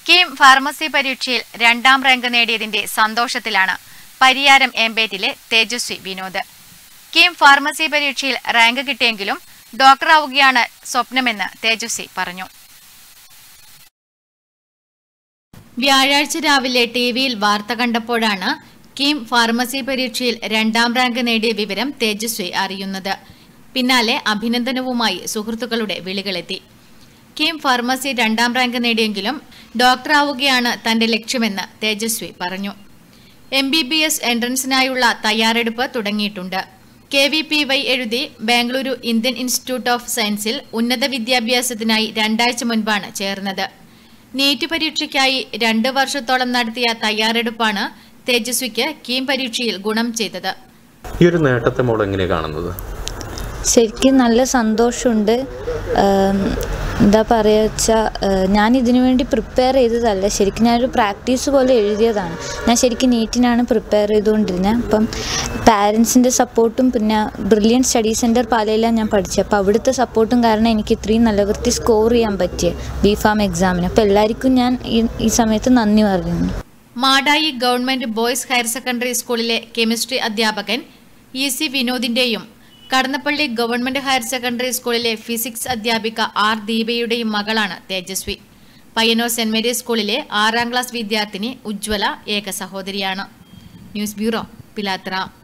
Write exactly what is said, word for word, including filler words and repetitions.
KEAM pharmacy പരീക്ഷയിൽ രണ്ടാം rank നേടിയതിന്റെ സന്തോഷത്തിലാണ് പരിയാരം എംബേറ്റിലെ തേജസ്വി വിനോദ്. കീം ഫാർമസി പരീക്ഷയിൽ റാങ്ക് കിട്ടിയെങ്കിലും ഡോക്ടറാവുകയാണ് സ്വപ്നമെന്ന് തേജസ്വി പറഞ്ഞു. വ്യാഴാഴ്ച രാവിലെ ടിവിയിൽ വാർത്ത കണ്ടപ്പോഴാണ് കീം ഫാർമസി പരീക്ഷയിൽ രണ്ടാം റാങ്ക് നേടിയ വിവരം തേജസ്വി അറിയുന്നത്. പിന്നാലെ അഭിനന്ദനവുമായി സുഹൃത്തുക്കളുടെ വിളികളെത്തി. കീം ഫാർമസി രണ്ടാം റാങ്ക് നേടിയെങ്കിലും ഡോക്ടറാവുകയാണ് തന്റെ ലക്ഷ്യമെന്ന് തേജസ്വി പറഞ്ഞു. എം ബി ബി എസ് എൻട്രൻസിനായുള്ള തയ്യാറെടുപ്പ് തുടങ്ങിയിട്ടുണ്ട്. കെ വി പി വൈ എഴുതി ബാംഗ്ലൂരു ഇന്ത്യൻ ഇൻസ്റ്റിറ്റ്യൂട്ട് ഓഫ് സയൻസിൽ ഉന്നത വിദ്യാഭ്യാസത്തിനായി രണ്ടാഴ്ച മുൻപാണ് ചേർന്നത്. നീറ്റ് പരീക്ഷയ്ക്കായി രണ്ട് വർഷത്തോളം നടത്തിയ തയ്യാറെടുപ്പാണ് തേജസ്വിക്ക് കീം പരീക്ഷയിൽ ഗുണം ചെയ്തത്. ഈ ഒരു നേട്ടത്തെ മോൾ എങ്ങനെയാണ് കാണുന്നത്? ശരിക്കും നല്ല സന്തോഷമുണ്ട്. എന്താ പറയുക വെച്ചാൽ ഞാൻ ഇതിനു വേണ്ടി പ്രിപ്പയർ ചെയ്തതല്ല, ശരിക്കും ഞാനൊരു പ്രാക്ടീസ് പോലെ എഴുതിയതാണ്. ഞാൻ ശരിക്കും നീറ്റിനാണ് പ്രിപ്പയർ ചെയ്തുകൊണ്ടിരുന്നത്. അപ്പം പാരൻസിൻ്റെ സപ്പോർട്ടും പിന്നെ ബ്രില്യൻ സ്റ്റഡി സെൻറ്റർ പാലയിലാണ് ഞാൻ പഠിച്ചത്. അപ്പോൾ അവിടുത്തെ സപ്പോർട്ടും കാരണം എനിക്ക് ഇത്രയും നല്ല വൃത്തി സ്കോർ ചെയ്യാൻ പറ്റിയ ബി ഫാം എക്സാമിന്. അപ്പോൾ എല്ലാവർക്കും ഞാൻ ഈ സമയത്ത് നന്ദി പറയുന്നു. Madayi government boys higher secondary സ്കൂളിലെ കെമിസ്ട്രി അധ്യാപകൻ ഇ സി വിനോദിന്റെയും കടന്നപ്പള്ളി ഗവൺമെന്റ് ഹയർ സെക്കൻഡറി സ്കൂളിലെ ഫിസിക്സ് അധ്യാപിക ആർ ദീപയുടെയും മകളാണ് തേജസ്വി. പയ്യന്നൂർ സെന്റ് മേരീസ് സ്കൂളിലെ ആറാം ക്ലാസ് വിദ്യാർത്ഥിനി ഉജ്ജ്വല ഏക സഹോദരിയാണ്. News bureau, Pilathara.